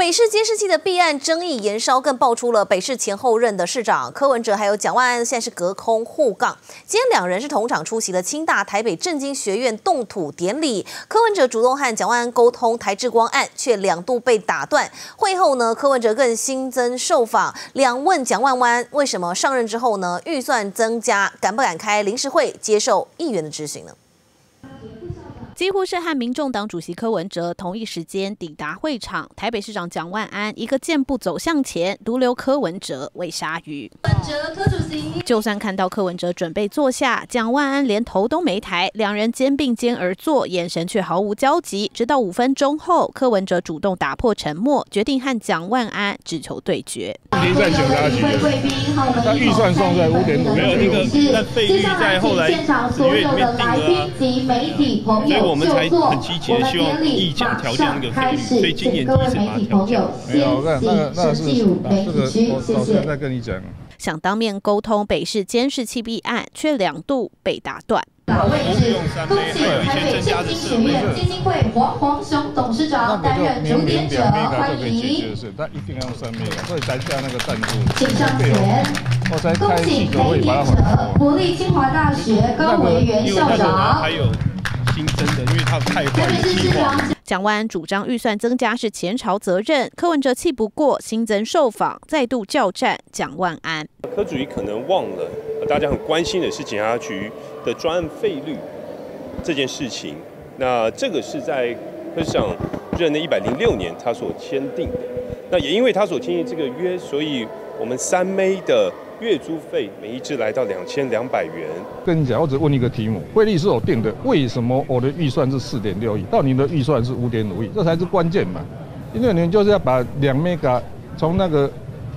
北市监视器的弊案争议延烧，更爆出了北市前后任的市长柯文哲还有蒋万安现在是隔空互杠。今天两人是同场出席了清大台北政经学院动土典礼，柯文哲主动和蒋万安沟通台智光案，却2度被打断。会后呢，柯文哲更新增受访，两问蒋万安为什么上任之后呢预算增加，敢不敢开临时会接受议员的质询呢？ 几乎是和民众党主席柯文哲同一时间抵达会场，台北市长蒋万安一个箭步走向前，独留柯文哲喂鲨鱼。柯主席就算看到柯文哲准备坐下，蒋万安连头都没抬，两人肩并肩而坐，眼神却毫无交集。直到5分钟后，柯文哲主动打破沉默，决定和蒋万安只求对决。 离散检查局，他预算送在5.5，没有那个，但费率在后来10月里面定了啊。 我们才很积极的希望议价调降那个费率，所以今年第一次把它调降。没有，那是这个我早上再跟你讲。 想当面沟通北市监视器弊案，却2度被打断。 位置，恭喜台北政经学院基金会黄雄董事长担任主典者，欢迎。他一定要用3 mega， 所以才加那个赞助。请上前。我才开记者会把它还国立清华大学高维元校长。还有。 新增的，因为他太坏了计划。 蒋万安主张预算增加是前朝责任，柯文哲气不过，新增受访，再度叫战蒋万安。 柯主席可能忘了，大家很关心的是检察局的专案费率这件事情。那这个是在柯市长任的106年他所签订的。那也因为他所签订这个约，所以我们3妹的 月租费每一只来到2200元。 跟你讲，我只问一个题目：汇率是我定的，为什么我的预算是4.6亿，到你的预算是5.5亿？这才是关键嘛！因为你们就是要把2 mega 从那个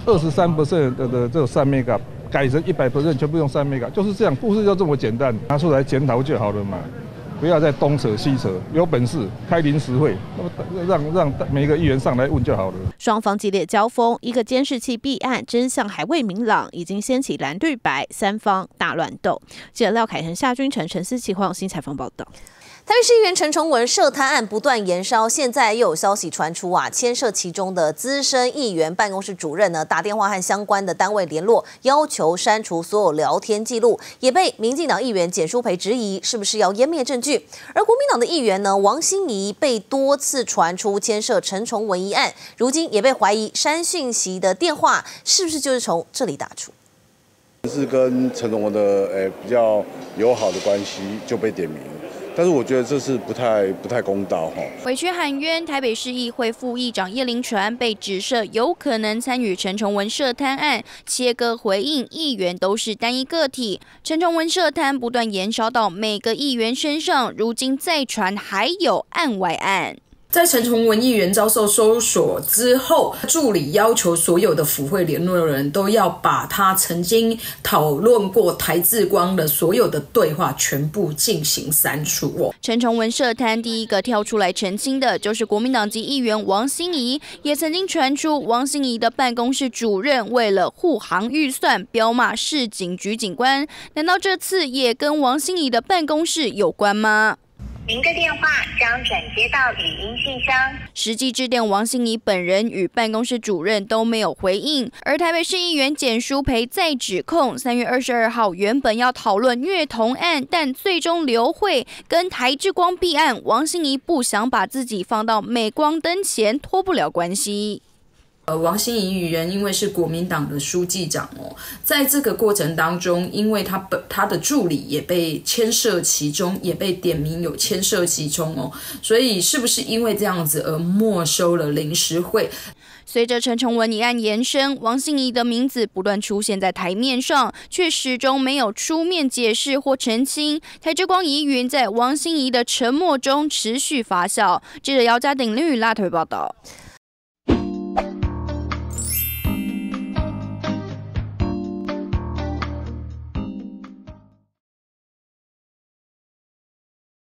23% 的这3 mega 改成100%，全部用3 mega， 就是这样，故事就这么简单，拿出来检讨就好了嘛。 不要再东扯西扯，有本事开临时会，让每个议员上来问就好了。 双方激烈交锋，一个监视器弊案真相还未明朗，已经掀起蓝绿白3方大乱斗。记者廖凯成、夏君成、陈思琪、黄永新采访报道。 台北市议员陈崇文涉贪案不断延烧，现在又有消息传出牵涉其中的资深议员办公室主任呢，打电话和相关的单位联络，要求删除所有聊天记录，也被民进党议员简舒培质疑是不是要湮灭证据。而国民党的议员呢，王心怡被多次传出牵涉陈崇文一案，如今也被怀疑删讯息的电话是不是就是从这里打出？ 是跟陈崇文的比较友好的关系就被点名。 但是我觉得这是不太公道哈。 委屈喊冤，台北市议会副议长叶林传被指涉有可能参与陈崇文涉贪案，切割回应，议员都是单一个体。陈崇文涉贪不断延烧到每个议员身上，如今再传还有案外案。 在陈崇文议员遭受搜索之后，助理要求所有的府会联络人都要把他曾经讨论过台智光的所有的对话全部进行删除。 陈崇文涉贪第一个跳出来澄清的就是国民党籍议员王心怡，也曾经传出王心怡的办公室主任为了护航预算，飙骂市警局警官。难道这次也跟王心怡的办公室有关吗？ 您的电话将转接到语音信箱。 实际致电王心怡本人与办公室主任都没有回应，而台北市议员简舒培再指控，3月22号原本要讨论虐童案，但最终流会，跟台智光弊案，王心怡不想把自己放到镁光灯前，脱不了关系。 王心怡议员因为是国民党的书记长在这个过程当中，因为他的助理也被牵涉其中，也被点名有牵涉其中所以是不是因为这样子而没收了临时会？ 随着陈崇文一案延伸，王心怡的名字不断出现在台面上，却始终没有出面解释或澄清。台智光疑云在王心怡的沉默中持续发酵。记者姚家鼎、林宇拉特报道。